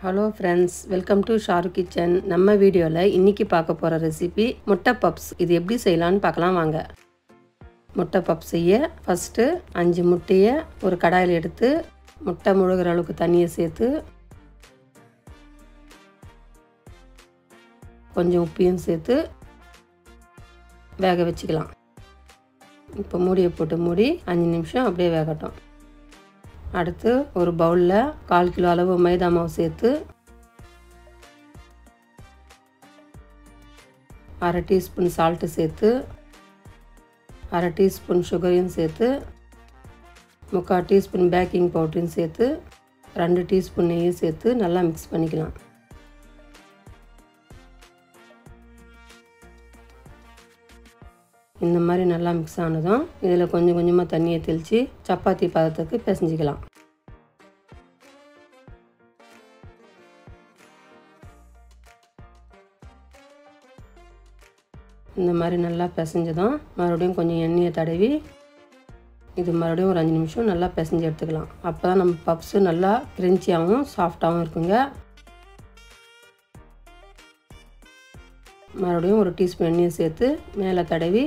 Hello friends, welcome to Sharu kitchen. நம்ம வீடியோவில் இன்றைக்கி பார்க்க போகிற ரெசிபி முட்டை பப்ஸ். இது எப்படி செய்யலான்னு பார்க்கலாம் வாங்க. முட்டை பப்ஸ் செய்ய ஃபஸ்ட்டு 5 முட்டையை ஒரு கடாயில் எடுத்து முட்டை முழுகிற அளவுக்கு தண்ணியை சேர்த்து கொஞ்சம் உப்பையும் சேர்த்து வேக வச்சுக்கலாம். இப்போ மூடியை போட்டு மூடி 5 நிமிஷம் அப்படியே வேகட்டும். அடுத்து ஒரு பவுலில் 1/4 கிலோ அளவு மைதா மாவு சேர்த்து 1/2 டீஸ்பூன் சால்ட்டு சேர்த்து 1/2 டீஸ்பூன் சுகரையும் சேர்த்து 3/4 டீஸ்பூன் பேக்கிங் பவுடரையும் சேர்த்து 2 டீஸ்பூன் நெய்யும் சேர்த்து நல்லா மிக்ஸ் பண்ணிக்கலாம். இந்த மாதிரி நல்லா மிக்ஸ் ஆனதும் இதில் கொஞ்சம் கொஞ்சமாக தண்ணியை தெளித்து சப்பாத்தி பதத்துக்கு பிசைஞ்சிக்கலாம். இந்த மாதிரி நல்லா பிசைஞ்சதும் மறுபடியும் கொஞ்சம் எண்ணெயை தடவி இது மறுபடியும் ஒரு 5 நிமிஷம் நல்லா பிசைஞ்சு எடுத்துக்கலாம். அப்போ தான் நம்ம பப்ஸு நல்லா கிரன்ச்சியாகவும் சாஃப்டாகவும் இருக்குங்க. மறுபடியும் ஒரு டீஸ்பூன் எண்ணெயை சேர்த்து மேலே தடவி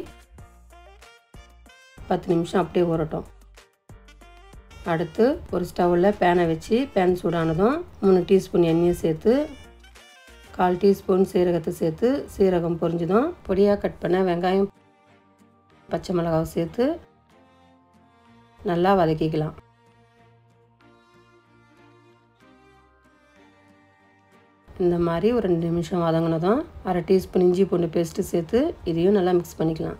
10 நிமிஷம் அப்படியே ஊறட்டும். அடுத்து ஒரு ஸ்டவ்வில் பேனை வச்சு பேன் சூடானதும் 3 டீஸ்பூன் எண்ணெயை சேர்த்து 1/4 டீஸ்பூன் சீரகத்தை சேர்த்து சீரகம் பொரிஞ்சதும் பொடியாக கட் பண்ண வெங்காயம் பச்சை மிளகாவை சேர்த்து நல்லா வதக்கிக்கலாம். இந்த மாதிரி ஒரு 2 நிமிஷம் வதங்கினதும் 1/2 டீஸ்பூன் இஞ்சி பூண்டு பேஸ்ட்டு சேர்த்து இதையும் நல்லா மிக்ஸ் பண்ணிக்கலாம்.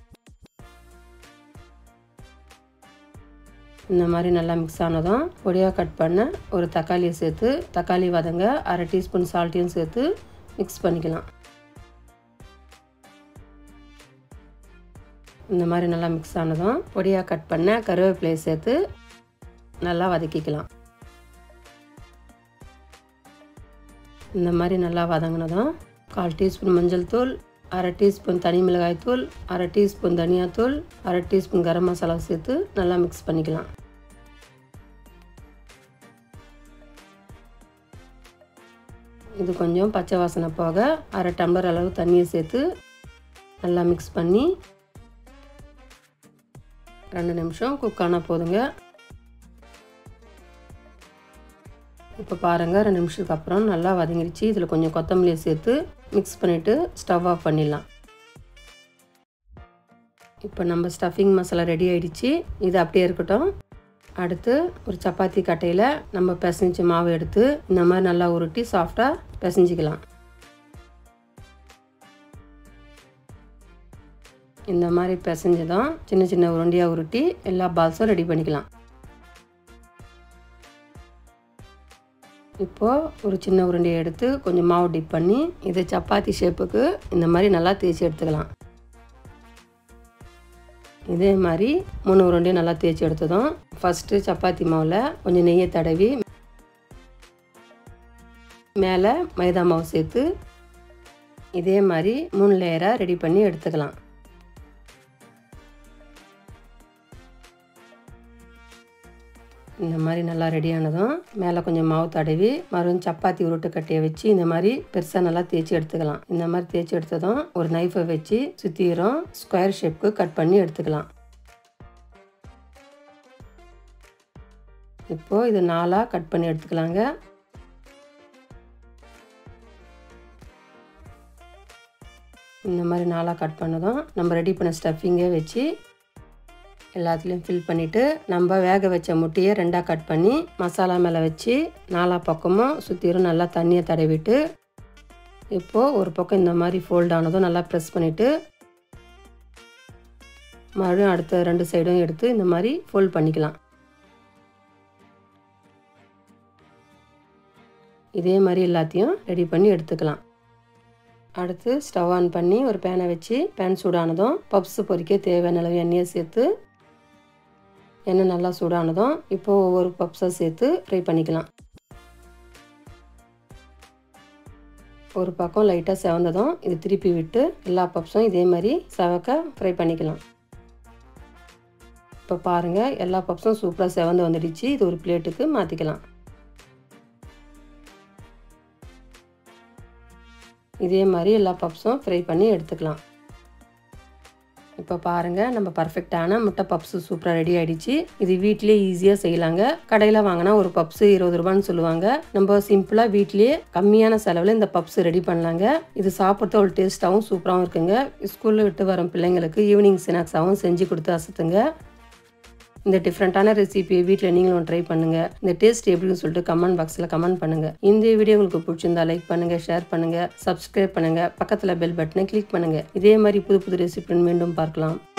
இந்த மாதிரி நல்லா மிக்ஸ் ஆனதும் பொடியாக கட் பண்ண ஒரு தக்காளியை சேர்த்து தக்காளி வதங்க 1/2 டீஸ்பூன் சால்ட்டையும் சேர்த்து மிக்ஸ் பண்ணிக்கலாம். இந்த மாதிரி நல்லா மிக்ஸ் ஆனதும் பொடியாக கட் பண்ண கருவேப்பிலையை சேர்த்து நல்லா வதக்கிக்கலாம். இந்த மாதிரி நல்லா வதங்கினதும் 1/4 டீஸ்பூன் மஞ்சள் தூள், 1/2 டீஸ்பூன் தனி மிளகாய் தூள், 1/2 டீஸ்பூன் தனியாத்தூள், 1/2 டீஸ்பூன் கரம் மசாலா சேர்த்து நல்லா மிக்ஸ் பண்ணிக்கலாம். இது கொஞ்சம் பச்சை வாசனை போக 1/2 டம்ளர் அளவு தண்ணியை சேர்த்து நல்லா மிக்ஸ் பண்ணி 2 நிமிஷம் குக் ஆனால் போதுங்க. இப்போ பாருங்கள், 2 நிமிஷத்துக்கு அப்புறம் நல்லா வதங்கிடுச்சு. இதில் கொஞ்சம் கொத்தமல்லியை சேர்த்து மிக்ஸ் பண்ணிவிட்டு ஸ்டவ் ஆஃப் பண்ணிடலாம். இப்போ நம்ம ஸ்டஃபிங் மசாலா ரெடி ஆகிடுச்சு. இது அப்படியே இருக்கட்டும். அடுத்து ஒரு சப்பாத்தி கட்டையில் நம்ம பிசைஞ்ச மாவு எடுத்து இந்த மாதிரி நல்லா உருட்டி சாஃப்டாக பிசைஞ்சிக்கலாம். இந்த மாதிரி பிசைஞ்சதும் சின்ன சின்ன உருண்டையாக உருட்டி எல்லா பால்ஸும் ரெடி பண்ணிக்கலாம். இப்போது ஒரு சின்ன உருண்டையை எடுத்து கொஞ்சம் மாவு டிப் பண்ணி இதை சப்பாத்தி ஷேப்புக்கு இந்த மாதிரி நல்லா தேய்ச்சி எடுத்துக்கலாம். இதே மாதிரி 3 உருண்டையும் நல்லா தேய்ச்சி எடுத்ததும் ஃபஸ்ட்டு சப்பாத்தி மாவில் கொஞ்சம் நெய்யை தடவி மேலே மைதா மாவு சேர்த்து இதே மாதிரி 3 லேயராக ரெடி பண்ணி எடுத்துக்கலாம். இந்த மாதிரி நல்லா ரெடியானதும் மேலே கொஞ்சம் மாவு தடவி மறுபடியும் சப்பாத்தி உருட்டுக்கட்டையை வச்சு இந்த மாதிரி பெருசாக நல்லா தேய்ச்சி எடுத்துக்கலாம். இந்த மாதிரி தேய்ச்சி எடுத்ததும் ஒரு நைஃபை வச்சு சுற்றிரும் ஸ்கொயர் ஷேப்புக்கு கட் பண்ணி எடுத்துக்கலாம். இப்போது இது 4ஆக கட் பண்ணி எடுத்துக்கலாங்க. இந்த மாதிரி 4ஆக கட் பண்ணதும் நம்ம ரெடி பண்ண ஸ்டஃபிங்கை வச்சு எல்லாத்துலேயும் ஃபில் பண்ணிவிட்டு நம்ம வேக வச்ச முட்டையை 2ஆக கட் பண்ணி மசாலா மேலே வச்சு 4 பக்கமும் சுற்றிரும் நல்லா தண்ணியை தடவிட்டு இப்போது ஒரு பக்கம் இந்த மாதிரி ஃபோல்ட் ஆனதும் நல்லா ப்ரெஸ் பண்ணிவிட்டு மறுபடியும் அடுத்த 2 சைடும் எடுத்து இந்த மாதிரி ஃபோல்ட் பண்ணிக்கலாம். இதே மாதிரி எல்லாத்தையும் ரெடி பண்ணி எடுத்துக்கலாம். அடுத்து ஸ்டவ் ஆன் பண்ணி ஒரு பேனை வச்சு பேன் சூடானதும் பப்ஸ் பொரிக்க தேவையான அளவு எண்ணெயை சேர்த்து எண்ணெய் நல்லா சூடானதும் இப்போது ஒவ்வொரு பப்ஸை சேர்த்து ஃப்ரை பண்ணிக்கலாம். ஒரு பக்கம் லைட்டாக செவந்ததும் இது திருப்பி விட்டு எல்லா பப்ஸும் இதே மாதிரி செவக்க ஃப்ரை பண்ணிக்கலாம். இப்போ பாருங்கள், எல்லா பப்ஸும் சூப்பராக செவந்து வந்துடுச்சு. இது ஒரு பிளேட்டுக்கு மாற்றிக்கலாம். இதே மாதிரி எல்லா பப்ஸும் ஃப்ரை பண்ணி எடுத்துக்கலாம். இப்போ பாருங்கள், நம்ம பர்ஃபெக்டான முட்டை பப்ஸு சூப்பராக ரெடி ஆகிடுச்சு. இது வீட்டிலே ஈஸியாக செய்யலாங்க. கடையில் வாங்கினா ஒரு பப்ஸு 20 ரூபான்னு சொல்லுவாங்க. நம்ம சிம்பிளாக வீட்லேயே கம்மியான செலவில் இந்த பப்ஸ் ரெடி பண்ணலாங்க. இது சாப்பிட்றது ஒரு டேஸ்ட்டாகவும் சூப்பராகவும் இருக்குங்க. ஸ்கூலில் விட்டு வர பிள்ளைங்களுக்கு ஈவினிங் ஸ்நாக்ஸாகவும் செஞ்சு கொடுத்து அசத்துங்க. இந்த டிஃப்ரெண்ட்டான ரெசிபியை வீட்டில் நீங்களும் ட்ரை பண்ணுங்கள். இந்த டேஸ்ட் எப்படின்னு சொல்லிட்டு கமெண்ட் பாக்ஸில் கமெண்ட் பண்ணுங்கள். இந்த வீடியோ உங்களுக்கு பிடிச்சிருந்தா லைக் பண்ணுங்கள், ஷேர் பண்ணுங்கள், சப்ஸ்கிரைப் பண்ணுங்கள், பக்கத்தில் பெல் பட்டனை கிளிக் பண்ணுங்கள். இதே மாதிரி புது புது ரெசிபின்னு மீண்டும் பார்க்கலாம்.